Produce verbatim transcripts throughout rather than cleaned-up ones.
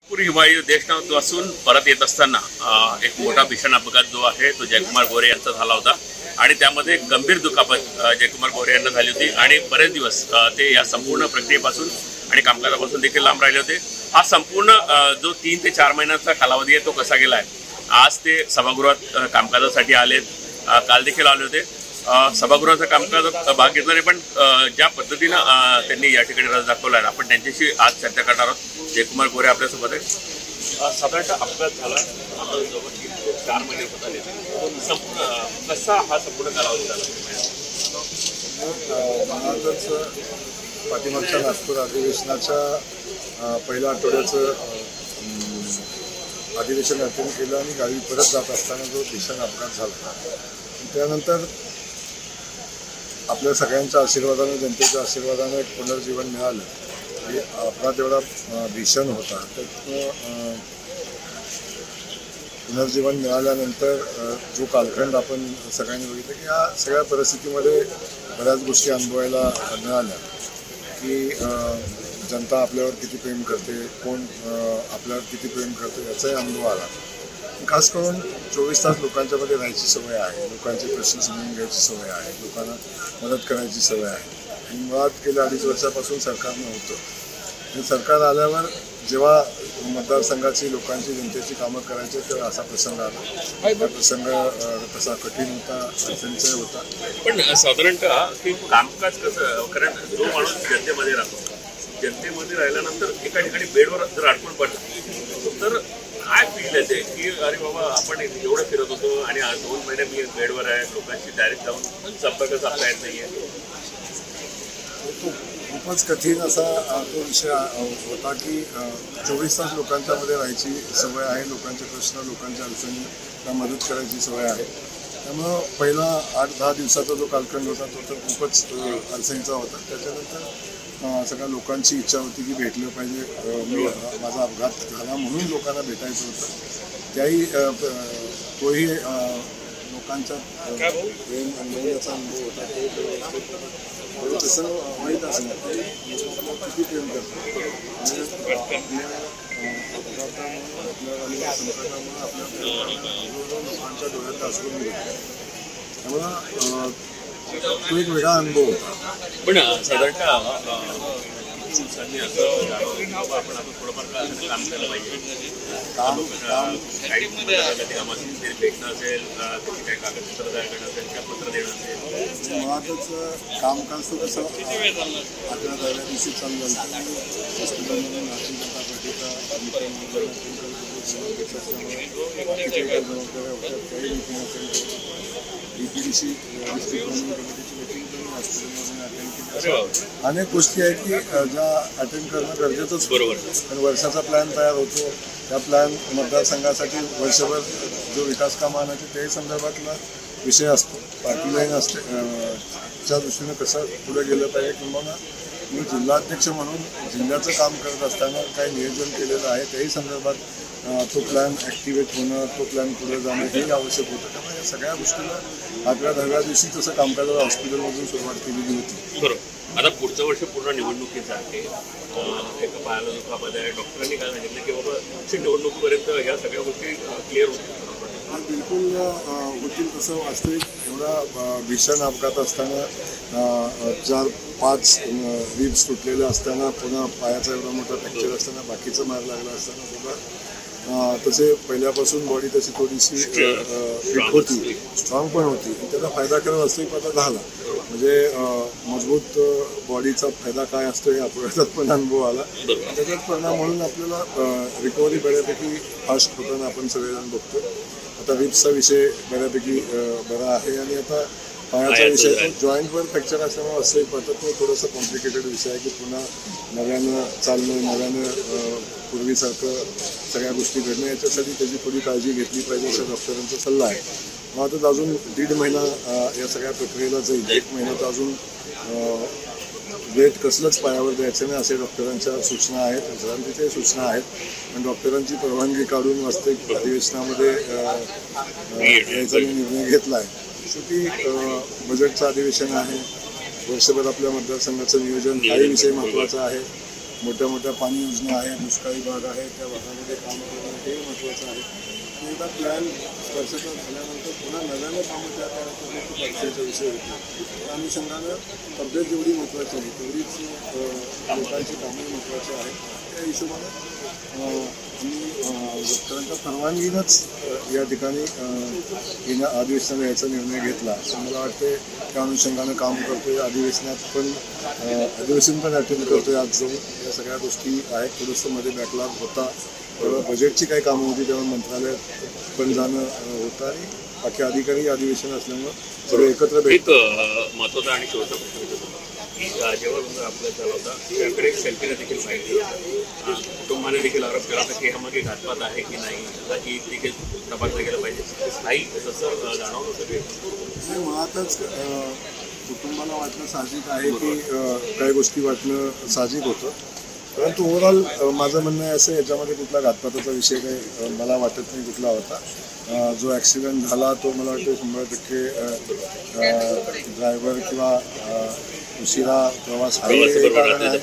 पूर्वी हिमायू देशपासून परत येत असताना एक मोठा भीषण अपघात जो आहे तो जयकुमार गोरे यांचा झाला होता आणि त्यामध्ये गंभीर दुखापत जयकुमार गोरे यांना झाली होती आणि बरेच दिवस ते या संपूर्ण प्रक्रियेपासून आणि कामकाजापासून देखील लांब राहिले होते। हा संपूर्ण जो तीन ते चार महिन्यांचा कालावधी आहे तो कसा गेला आहे। आज ते सभागृहात कामकाजासाठी आले, काल देखील आले होते। सभागृहाचं कामकाज भाग घेतला नाही, पण ज्या पद्धतीनं त्यांनी या ठिकाणी रस दाखवला आहे आपण त्यांच्याशी आज चर्चा करणार आहोत। जयकुमार गोरे आपल्यासोबत आहे। साधारणतः अपघात झाला चार महिने होत आले, संपूर्ण कसा हा संपूर्ण कालावधी झाला? पाठीमागच्या नागपूर अधिवेशनाच्या पहिल्या आठवड्याचं अधिवेशन अटेंड केलं आणि गावी परत जात असताना जो भीषण अपघात झाला त्यानंतर आपल्या सगळ्यांच्या आशीर्वादाने, जनतेच्या आशीर्वादाने एक पुनर्जीवन मिळालं। हे अपघात एवढा भीषण होता, त्यातनं पुनर्जीवन मिळाल्यानंतर जो कालखंड आपण सगळ्यांनी बघितलं की या सगळ्या परिस्थितीमध्ये बऱ्याच गोष्टी अनुभवायला मिळाल्या की जनता आपल्यावर किती प्रेम करते, कोण आपल्यावर किती प्रेम करते याचाही अनुभव आला। खास करून चोवीस तास लोकांच्यामध्ये राहायची सवय आहे, लोकांचे प्रश्न समजून घ्यायची सवय आहे, लोकांना मदत करायची सवय आहे आणि मुळात गेल्या अडीच वर्षापासून सरकार नव्हतं। हे सरकार आल्यावर जेव्हा मतदारसंघाची, लोकांची, जनतेची कामं करायची तर असा प्रसंग आला। हा प्रसंग तसा कठीण होता, अडचणीचा होता, पण साधारणतः की कामकाज कसं, कारण जो माणूस जनतेमध्ये राहतो, जनतेमध्ये राहिल्यानंतर एका ठिकाणी बेडवर जर अडकून पडलं तर काय फील येते की अरे बाबा आपण एवढं फिरत होतो आणि दोन महिने मी बेडवर आहे, लोकांशी डायरेक्ट जाऊन संपर्क साधता येत नाहीये। खूपच कठीण असा तो विषय होता की चोवीस तास लोकांच्यामध्ये राहायची सवय आहे, लोकांचे प्रश्न, लोकांच्या अडचणींना मदत करायची सवय आहे। त्यामुळं पहिला आठ दहा दिवसाचा जो कालखंड होता तो तर खूपच अडचणीचा होता। त्याच्यानंतर सगळ्या लोकांची इच्छा होती की भेटलं पाहिजे, मी माझा अपघात झाला म्हणून लोकांना भेटायचं होतं, त्याही तोही लोकांचा प्रेम अनुभवाचा अनुभव होता। तसं माहीत असणार किती प्रेम करतो आपल्या संकटामुळे आपल्या लोकांच्या डोळ्यात असून घेतो, त्यामुळं तो एक वेगळा अनुभव होता। पण साधारणतः दिवसांनी असं आपण आता थोडंफार काम केलं पाहिजे, काम काम असेल भेटणं असेल, काही कागदपत्र तयार करणं असेल, त्या पत्र देणं असेल, मुळातच कामकाज तर कसं अकरा दहाव्या दिवशी चालू झालं। हॉस्पिटलमधून भारतीय जनता पार्टीचा मित्रमंडळ घेतलं असल्यामुळे किती काही जबाबदाऱ्या होत्या, काही मिटिंग असेल D P D C district कमिटीची मिटिंग करून हॉस्पिटलमधून अटेंड केली। अनेक गोष्टी आहेत की ज्या अटेंड करणं गरजेचंच, बरोबर, पण वर्षाचा प्लॅन तयार होतो, त्या प्लॅन मतदारसंघासाठी वर्षभर जो विकास कामं आणायचे त्याही संदर्भातला विषय असतो, पार्टी लाईन असते, च्या दृष्टीनं कसं पुढे गेलं पाहिजे, किंवा मी जिल्हाध्यक्ष म्हणून जिल्ह्याचं काम करत असताना काही नियोजन केलेलं आहे त्याही संदर्भात तो प्लॅन ॲक्टिवेट होणं, तो प्लॅन पुढे जाणं हेही आवश्यक होतं। त्यामुळे या सगळ्या गोष्टीला अकरा दहाव्या दिवशी तसं कामकाजाला हॉस्पिटलमधून सुरुवात केलेली होती। बरोबर। आता पुढचं वर्ष पूर्ण निवडणुकीचं आहे, एका पायाला दुखापत आहे, डॉक्टरांनी काय सांगितलं की बाबा निवडणुकीपर्यंत या सगळ्या गोष्टी क्लिअर होतील? बिलकुल होतील। तसं वास्तविक एवढा भीषण अपघात असताना, चार पाच रिब्स तुटलेले असताना, पुन्हा पायाचा एवढा मोठा फ्रॅक्चर असताना, बाकीचं मार लागला असताना सुद्धा तसे पहिल्यापासून बॉडी तशी थोडीशी फिट होती, स्ट्रॉंग पण होती, त्याचा फायदा करत वास्तविक आता झाला। म्हणजे मजबूत बॉडीचा फायदा काय असतो हे अपघातात पण अनुभव आला, त्याचाच परिणाम म्हणून आपल्याला रिकव्हरी बऱ्यापैकी फास्ट होताना आपण सगळेजण बघतो। आता रिब्सचा विषय बऱ्यापैकी बरा आहे आणि आता पायाचा विषय तो जॉईंटवर फ्रॅक्चर असल्यामुळे असंही पडतं, तो थोडासा कॉम्प्लिकेटेड विषय आहे की पुन्हा नव्यानं चालणं, नव्यानं पूर्वीसारखं सगळ्या गोष्टी घडणं, याच्यासाठी त्याची थोडी काळजी घेतली पाहिजे असा डॉक्टरांचा सल्ला आहे। मग आता अजून दीड महिना या सगळ्या प्रक्रियेला जाईल, एक महिन्यात अजून वेट कसलंच पायावर द्यायचं नाही असे डॉक्टरांच्या सूचना आहेत, विश्रांतीच्याही सूचना आहेत, पण डॉक्टरांची परवानगी काढून वास्तविक अधिवेशनामध्ये यायचा निर्णय घेतला आहे। शेवटी बजेटचं अधिवेशन आहे, वर्षभर आपल्या मतदारसंघाचं नियोजन हाही विषय महत्त्वाचा आहे। मोठ्या मोठ्या पाणी योजना आहेत, दुष्काळी भाग आहे, त्या भागामध्ये काम करणं हे महत्त्वाचं आहे. आणि एकदा प्लॅन स्पर्शता झाल्यानंतर पुन्हा नव्यानं कामं त्या तयार करणं खूप अडचणीचा विषय होतो. त्या अनुषंगानं तब्येत जेवढी महत्त्वाची आहे तेवढीच लोकांची कामं महत्त्वाची आहेत. त्या हिशोबानं आम्ही डॉक्टरांच्या परवानगीनंच या ठिकाणी येण्या अधिवेशनाला यायचा निर्णय घेतला. असं मला वाटते त्या अनुषंगानं काम करतो आहे. अधिवेशनात पण अधिवेशन पण अटेंड करतो आहे आज जाऊन. या सगळ्या गोष्टी आहेत. थोडंसं मध्ये बॅकलॉग होता, तेव्हा बजेटची काही कामं होती तेव्हा मंत्रालयात पण जाणं होतं आणि बाकी अधिकारी अधिवेशन असल्यामुळं सगळं एकत्र भेट. एक महत्त्वाचा आणि शेवटचा प्रश्न की जेव्हा आपला झाला होता त्याकडे सेल्फीला देखील माहिती कुटुंबाने देखील आरोप केला होता की ह्यामध्ये घातपात आहे की नाही, ही देखील तपासलं गेलं पाहिजे. काही तसं जाणवलं सगळे मुळातच कुटुंबाला वाटणं साहजिक आहे की काही गोष्टी वाटणं साहजिक होतं. परंतु ओव्हरऑल माझं म्हणणं आहे असं याच्यामध्ये कुठला घातपाताचा विषय काही मला वाटत नाही कुठला होता. जो ॲक्सिडेंट झाला तो मला वाटतं शंभर टक्के ड्रायव्हर किंवा उशिरा प्रवास हा कारण आहे.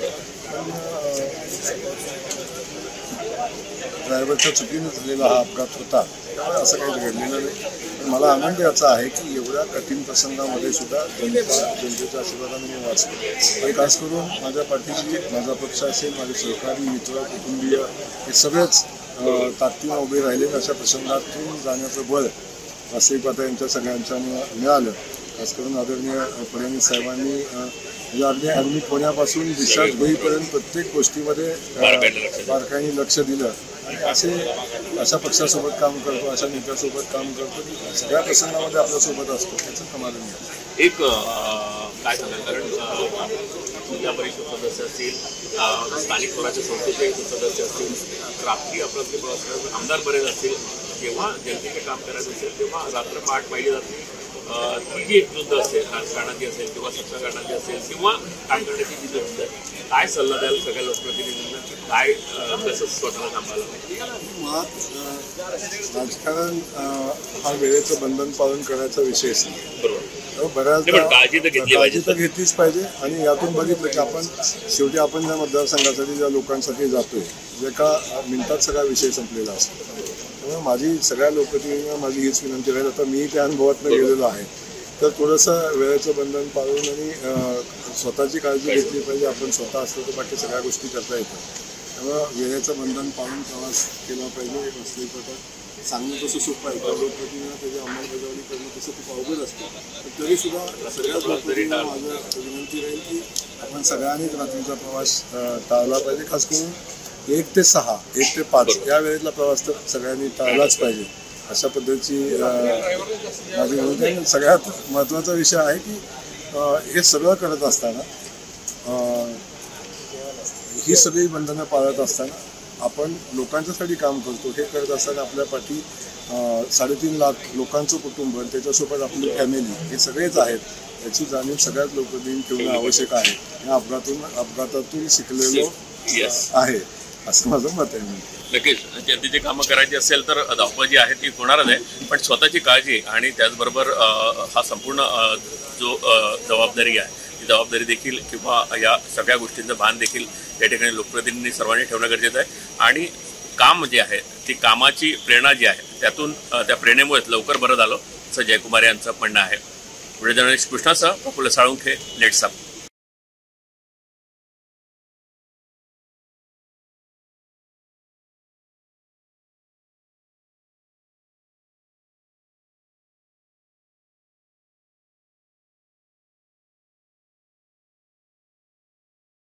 ड्रायव्हरच्या चुकीनं झालेला हा अपघात होता, त्यामुळे असं काही घडलेलं नाही. मला आनंद याचा आहे की एवढ्या कठीण प्रसंगामध्ये सुद्धा जनता जनतेच्या आशीर्वादाने मी वाचतो. आणि खास करून माझ्या पाठीशी माझा पक्ष असेल, माझे सहकारी मित्र कुटुंबीय हे सगळेच ताकदीनं उभे राहिले. अशा प्रसंगातून जाण्याचं बळ वास्तविक आता यांच्या सगळ्यांच्या मिळालं. खास करून आदरणीय फडणवीस साहेबांनी म्हणजे अगदी ॲडमिट होण्यापासून डिस्चार्ज होईपर्यंत प्रत्येक गोष्टीमध्ये बारकाईने लक्ष दिलं. आणि असे अशा पक्षासोबत काम करतो, अशा नेत्यासोबत काम करतो की सगळ्या प्रसंगामध्ये आपल्यासोबत असतो, त्याचं समाधान आहे. एक काय सांगाल, कारण जिल्हा परिषद सदस्य असतील, स्थानिक स्वराज्य संस्थेचे सदस्य असतील, रात्री आपल्याकडे प्रवास आमदार बरेच असतील, जेव्हा जनतेचे काम करायचं असेल तेव्हा रात्र पहाट पाहिली जाते. ती जी युद्ध असेल, राजकारणाची असेल किंवा सत्ताकारणाची असेल किंवा काम करण्याची जी युद्ध आहे, काय सल्ला द्याल सगळ्या लोकप्रतिनिधींना की काय कसं स्वतःला थांबायला? मुळात राजकारण हा वेळेचं बंधन पालन करायचा विषयच नाही. बरोबर, बऱ्याचदा काळजी तर घेतली काळजी तर घेतलीच पाहिजे. आणि यातून बघितलं की आपण शेवटी आपण ज्या मतदारसंघासाठी ज्या लोकांसाठी जातोय जे एका मिनिटात सगळा विषय संपलेला असतो. त्यामुळे माझी सगळ्या लोकप्रतिनिधींना माझी हीच विनंती राहील. आता मी त्या अनुभवातनं गेलेलो आहे तर थोडंसं वेळेचं बंधन पाळून आणि स्वतःची काळजी घेतली पाहिजे. आपण स्वतः असलो तर बाकी सगळ्या गोष्टी करता येतात. त्यामुळं वेळेचं बंधन पाळून प्रवास केला पाहिजे. वास्तविक पद्धत सांगणं तसं सोपं आहे, तर लोकप्रतिनिधींना त्याची अंमलबजावणी करणं तसं खूप अवघड असतं. पण तरीसुद्धा सगळ्याच लोकप्रतिनिधींना माझं विनंती राहील की आपण सगळ्यांनीच रात्रीचा प्रवास टाळला पाहिजे. खास करून एक ते सहा एक ते पाच या वेळेतला प्रवास तर सगळ्यांनी टाळलाच पाहिजे. अशा पद्धतीची माझी विनंती. सगळ्यात महत्त्वाचा विषय आहे की हे सगळं करत असताना, ही सगळी बंधनं पाळत असताना आपण लोकांच्यासाठी काम करतो. हे करत असताना आपल्या पाठी साडेतीन लाख लोकांचं कुटुंब, त्याच्यासोबत आपली फॅमिली हे सगळेच आहेत. याची जाणीव सगळ्याच लोकांनी ठेवणं आवश्यक आहे. या अपघातून अपघातातून शिकलेलो आहे असं माझं मत आहे. नक्कीच जनतेची कामं करायची असेल तर धावपळ जी आहे ती होणारच आहे, पण स्वतःची काळजी आणि त्याचबरोबर हा संपूर्ण जो जबाबदारी आहे ती जबाबदारी देखील किंवा या सगळ्या गोष्टींचं भान देखील या ठिकाणी लोकप्रतिनिधी सर्वांनी ठेवणं गरजेचं आहे. आणि काम जे आहे ती कामाची प्रेरणा जी आहे त्यातून त्या प्रेरणेमुळेच लवकर बरं झालं असं जयकुमार यांचं म्हणणं आहे. व्हिडिओ जर्नलिस्ट कृष्णासह प्रफुल्ल साळुंखे, लेट्स अप.